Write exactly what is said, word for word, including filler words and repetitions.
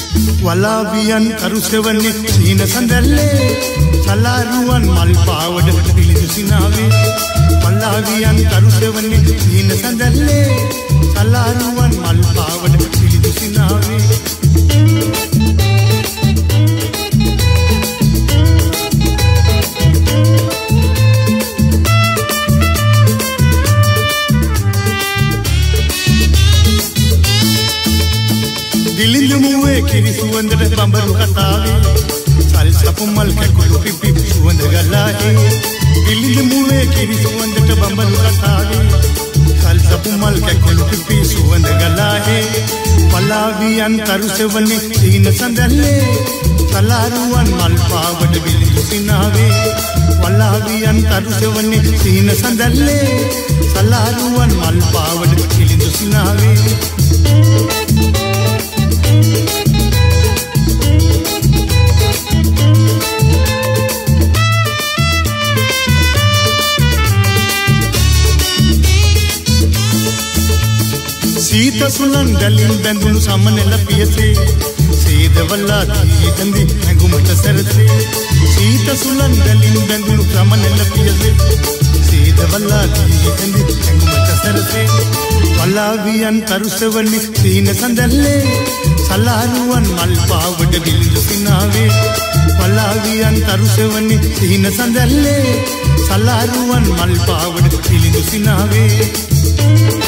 වලාවියන් කරුසෙවන්නේ සීන සඳල්ලේ සලාරුවන් මල් පාවඩ පිළිදු සිනාවේ වලාවියන් කරුසෙවන්නේ සීන සඳල්ලේ සලාරුවන් මල් පාවඩ පිළිදු සිනාවේ දිලිඳු මුවේ කිරි සුවඳට බඹරු කතාවේ සල් සපු මල් කැකුළු පිපි සුවඳ ගලාහේ දිලිඳු මුවේ කිරි සුවඳට බඹරු කතාවේ සල් සපු මල් කැකුළු පිපි සුවඳ ගලාහේ වලාවියන් කරුසෙවන්නේ සීන සඳල්ලේ සලාරුවන් මල් පාවඩ විලිඳු සිනාවේ වලාවියන් කරුසෙවන්නේ සීන සඳල්ලේ සලාරුවන් මල් පාවඩ විලිඳු සිනාවේ සීත සුලන් ගලින් බැඳුණු සමනල පියසේ සීදවලා දීගඳි ඇඟුමට සැරසේ සීත සුලන් ගලින් බැඳුණු සමනල පියසේ සීදවලා දීගඳි ඇඟුමට සැරසේ වලාවියන් කරුසෙවන්නේ සීන සඳල්ලේ සලාරුවන් මල් පාවඩ විලිඳු සිනාවේ වලාවියන් කරුසෙවන්නේ සීන සඳල්ලේ සලාරුවන් මල් පාවඩ විලිඳු සිනාවේ